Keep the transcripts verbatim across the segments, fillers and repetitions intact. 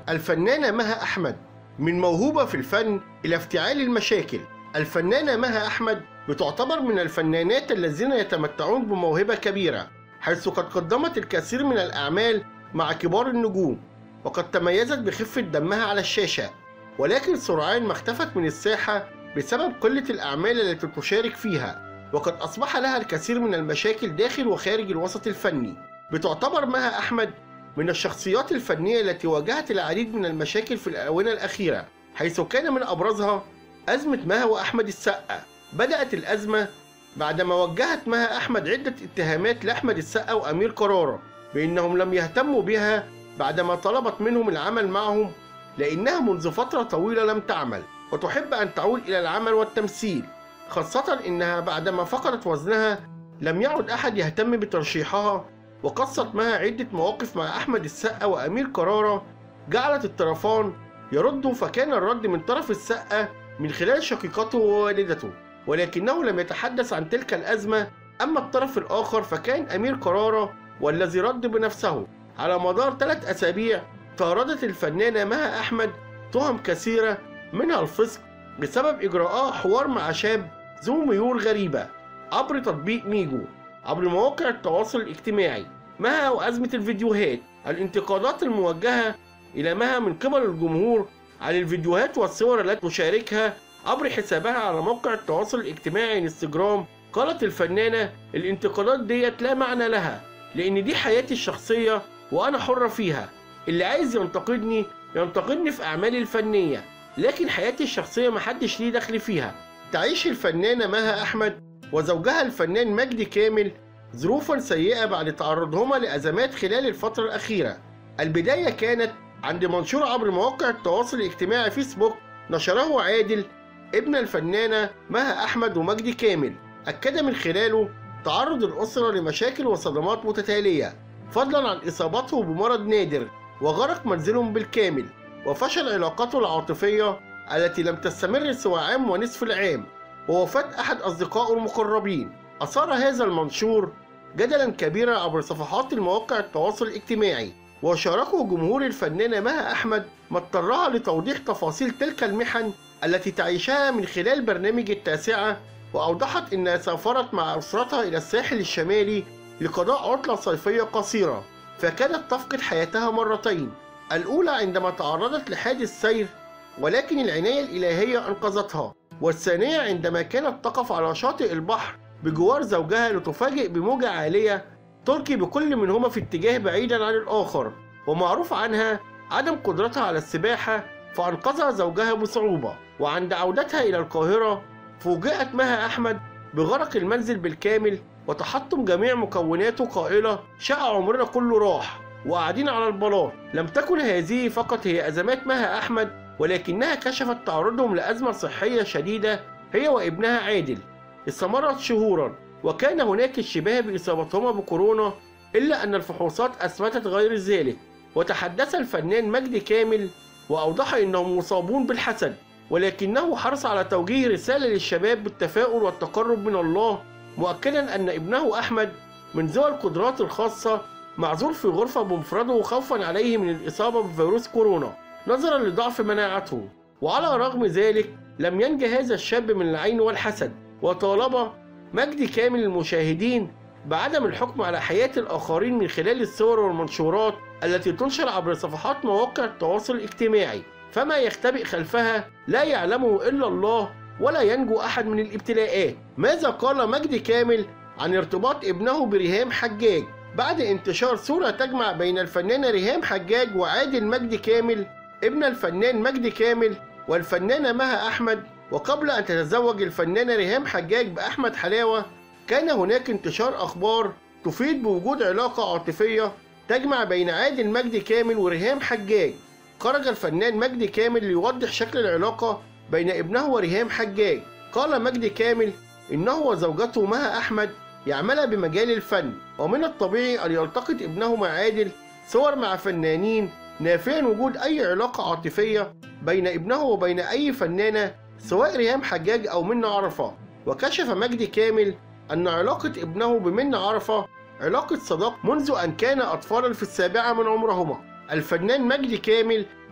الفنانة مها أحمد، من موهوبة في الفن إلى افتعال المشاكل. الفنانة مها أحمد بتعتبر من الفنانات الذين يتمتعون بموهبة كبيرة، حيث قد قدمت الكثير من الأعمال مع كبار النجوم، وقد تميزت بخفة دمها على الشاشة، ولكن سرعان ما اختفت من الساحة بسبب قلة الأعمال التي تشارك فيها، وقد أصبح لها الكثير من المشاكل داخل وخارج الوسط الفني. بتعتبر مها أحمد من الشخصيات الفنية التي واجهت العديد من المشاكل في الآونة الأخيرة، حيث كان من أبرزها أزمة مها وأحمد السقا. بدأت الأزمة بعدما وجهت مها أحمد عدة اتهامات لأحمد السقا وأمير كرارة بأنهم لم يهتموا بها بعدما طلبت منهم العمل معهم، لأنها منذ فترة طويلة لم تعمل وتحب أن تعود إلى العمل والتمثيل، خاصة إنها بعدما فقدت وزنها لم يعد أحد يهتم بترشيحها. وقصت مها عدة مواقف مع أحمد السقا وأمير كرارة جعلت الطرفان يردوا، فكان الرد من طرف السقا من خلال شقيقته ووالدته، ولكنه لم يتحدث عن تلك الأزمة. أما الطرف الآخر فكان أمير كرارة والذي رد بنفسه. على مدار ثلاث أسابيع طاردت الفنانة مها أحمد تهم كثيرة، منها الفسق بسبب إجراءها حوار مع شاب ذو ميول غريبة عبر تطبيق ميجو عبر مواقع التواصل الاجتماعي. مها وأزمة الفيديوهات، الانتقادات الموجهة إلى مها من قبل الجمهور على الفيديوهات والصور التي تشاركها عبر حسابها على موقع التواصل الاجتماعي انستجرام. قالت الفنانة: الانتقادات ديت لا معنى لها، لأن دي حياتي الشخصية وأنا حرة فيها، اللي عايز ينتقدني ينتقدني في أعمالي الفنية، لكن حياتي الشخصية محدش ليه دخل فيها. تعيش الفنانة مها أحمد وزوجها الفنان مجدي كامل ظروفا سيئة بعد تعرضهما لأزمات خلال الفترة الأخيرة. البداية كانت عند منشور عبر مواقع التواصل الاجتماعي فيسبوك نشره عادل ابن الفنانة مها أحمد ومجدي كامل، أكد من خلاله تعرض الأسرة لمشاكل وصدمات متتالية، فضلا عن إصابته بمرض نادر وغرق منزلهم بالكامل، وفشل علاقته العاطفية التي لم تستمر سوى عام ونصف العام، ووفاة أحد أصدقائه المقربين. أثار هذا المنشور جدلا كبيرا عبر صفحات المواقع التواصل الاجتماعي، وشاركه جمهور الفنانة مها أحمد ما اضطرها لتوضيح تفاصيل تلك المحن التي تعيشها من خلال برنامج التاسعة، وأوضحت أنها سافرت مع أسرتها إلى الساحل الشمالي لقضاء عطلة صيفية قصيرة، فكانت تفقد حياتها مرتين، الأولى عندما تعرضت لحادث سير ولكن العناية الإلهية أنقذتها، والثانية عندما كانت تقف على شاطئ البحر بجوار زوجها لتفاجئ بموجة عالية تلقي بكل منهما في اتجاه بعيدا عن الآخر، ومعروف عنها عدم قدرتها على السباحة فأنقذها زوجها بصعوبة. وعند عودتها إلى القاهرة فوجئت مها أحمد بغرق المنزل بالكامل وتحطم جميع مكوناته، قائلة: شقة عمرنا كله راح وقاعدين على البلاط. لم تكن هذه فقط هي أزمات مها أحمد، ولكنها كشفت تعرضهم لأزمة صحية شديدة هي وابنها عادل استمرت شهورا، وكان هناك اشتباه بإصابتهما بكورونا، إلا أن الفحوصات أثبتت غير ذلك. وتحدث الفنان مجدي كامل وأوضح أنهم مصابون بالحسد، ولكنه حرص على توجيه رسالة للشباب بالتفاؤل والتقرب من الله، مؤكدا أن ابنه أحمد من ذوي القدرات الخاصة معزول في غرفة بمفرده خوفا عليه من الإصابة بفيروس كورونا نظرا لضعف مناعته. وعلى رغم ذلك لم ينج هذا الشاب من العين والحسد، وطالب مجدي كامل المشاهدين بعدم الحكم على حياة الآخرين من خلال الصور والمنشورات التي تنشر عبر صفحات مواقع التواصل الاجتماعي، فما يختبئ خلفها لا يعلمه إلا الله، ولا ينجو أحد من الابتلاءات. ماذا قال مجدي كامل عن ارتباط ابنه بريهام حجاج بعد انتشار صورة تجمع بين الفنانة ريهام حجاج وعادل مجدي كامل ابن الفنان مجدي كامل والفنانة مها أحمد؟ وقبل أن تتزوج الفنانة ريهام حجاج بأحمد حلاوة كان هناك انتشار أخبار تفيد بوجود علاقة عاطفية تجمع بين عادل مجدي كامل وريهام حجاج. خرج الفنان مجدي كامل ليوضح شكل العلاقة بين ابنه وريهام حجاج. قال مجدي كامل إنه وزوجته مها أحمد يعمل بمجال الفن، ومن الطبيعي أن يلتقط ابنه مع عادل صور مع فنانين، نافيا وجود أي علاقة عاطفية بين ابنه وبين أي فنانة سواء ريهام حجاج أو منى عرفة. وكشف مجدي كامل أن علاقة ابنه بمنى عرفة علاقة صداقة منذ أن كان أطفالا في السابعة من عمرهما. الفنان مجدي كامل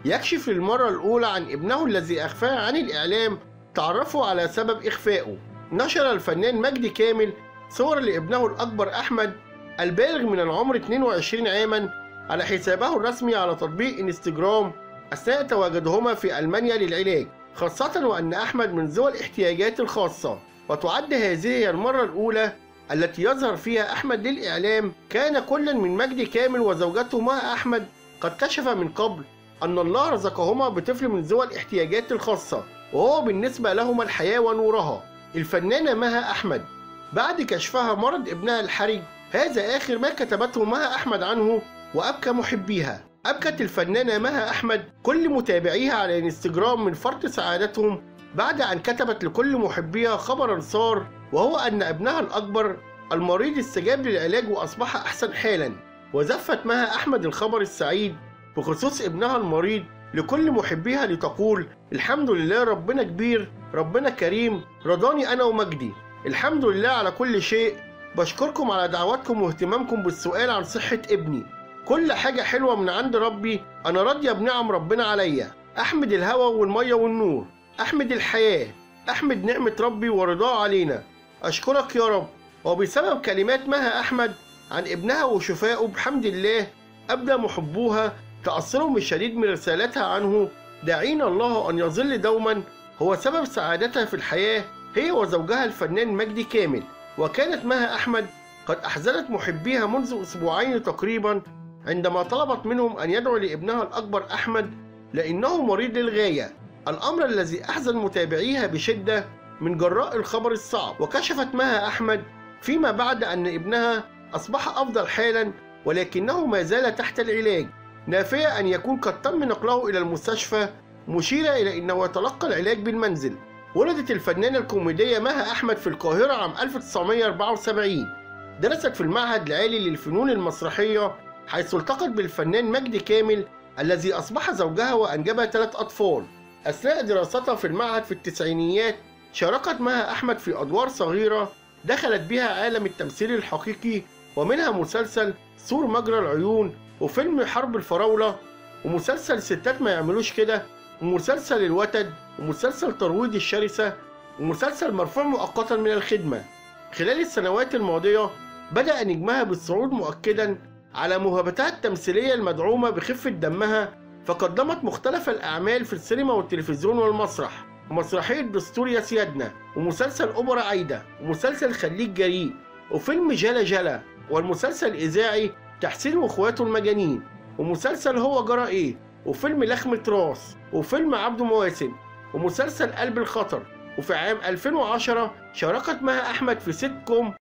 يكشف للمرة الأولى عن ابنه الذي أخفاه عن الإعلام تعرفوا على سبب إخفائه. نشر الفنان مجدي كامل صور لابنه الأكبر أحمد البالغ من العمر اثنين وعشرين عاما على حسابه الرسمي على تطبيق انستجرام أثناء تواجدهما في ألمانيا للعلاج، خاصة وأن أحمد من ذوي الاحتياجات الخاصة. وتعد هذه هي المرة الأولى التي يظهر فيها أحمد للإعلام. كان كل من مجدي كامل وزوجته مها أحمد قد كشف من قبل أن الله رزقهما بطفل من ذوي الاحتياجات الخاصة، وهو بالنسبة لهما الحياة ونورها. الفنانة مها أحمد بعد كشفها مرض ابنها الحرج، هذا آخر ما كتبته مها أحمد عنه وأبكى محبيها. أبكت الفنانة مها أحمد كل متابعيها على انستجرام من فرط سعادتهم بعد أن كتبت لكل محبيها خبرا سار، وهو أن ابنها الأكبر المريض استجاب للعلاج وأصبح أحسن حالا. وزفت مها أحمد الخبر السعيد بخصوص ابنها المريض لكل محبيها لتقول: الحمد لله، ربنا كبير، ربنا كريم، رضاني أنا ومجدي، الحمد لله على كل شيء، بشكركم على دعواتكم واهتمامكم بالسؤال عن صحة ابني، كل حاجة حلوة من عند ربي، أنا راضية بنعم ربنا عليا، أحمد الهوى والمية والنور، أحمد الحياة، أحمد نعمة ربي ورضاه علينا، أشكرك يا رب. وبسبب كلمات مها أحمد عن ابنها وشفائه بحمد الله أبدى محبوها تأثرهم الشديد من رسالتها عنه، داعين الله أن يظل دوما هو سبب سعادتها في الحياة هي وزوجها الفنان مجدي كامل. وكانت مها أحمد قد أحزنت محبيها منذ أسبوعين تقريبا عندما طلبت منهم أن يدعوا لابنها الأكبر أحمد لأنه مريض للغاية، الأمر الذي أحزن متابعيها بشدة من جراء الخبر الصعب. وكشفت مها أحمد فيما بعد أن ابنها أصبح أفضل حالا ولكنه ما زال تحت العلاج، نافية أن يكون قد تم نقله إلى المستشفى، مشيرة إلى أنه يتلقى العلاج بالمنزل. ولدت الفنانة الكوميدية مها أحمد في القاهرة عام ألف وتسعمائة وأربعة وسبعين، درست في المعهد العالي للفنون المسرحية حيث التقت بالفنان مجدي كامل الذي أصبح زوجها وأنجبها ثلاث أطفال. أثناء دراستها في المعهد في التسعينيات شاركت مها أحمد في أدوار صغيرة دخلت بها عالم التمثيل الحقيقي، ومنها مسلسل سور مجرى العيون، وفيلم حرب الفراولة، ومسلسل ستات ما يعملوش كده، ومسلسل الوتد، ومسلسل ترويض الشرسة، ومسلسل مرفوع مؤقتا من الخدمة. خلال السنوات الماضية بدأ نجمها بالصعود مؤكدا على موهبتها التمثيلية المدعومة بخفة دمها، فقدمت مختلف الأعمال في السينما والتلفزيون والمسرح، ومسرحية دستور يا سيادنا، ومسلسل أوبرا عايدة، ومسلسل خليك جريء، وفيلم جلا جلا، والمسلسل الإذاعي تحسين وإخواته المجانين، ومسلسل هو جرى إيه، وفيلم لخمة راس، وفيلم عبده مواسم، ومسلسل قلب الخطر. وفي عام ألفين وعشرة شاركت مها أحمد في سيت كوم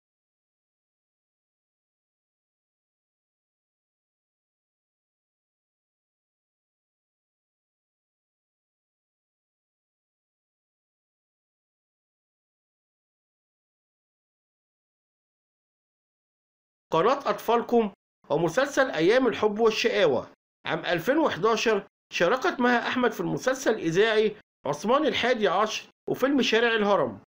قناة أطفالكم، ومسلسل أيام الحب والشقاوة. عام ألفين وإحداشر شاركت مها أحمد في المسلسل الإذاعي عثمان الحادي عشر وفيلم شارع الهرم.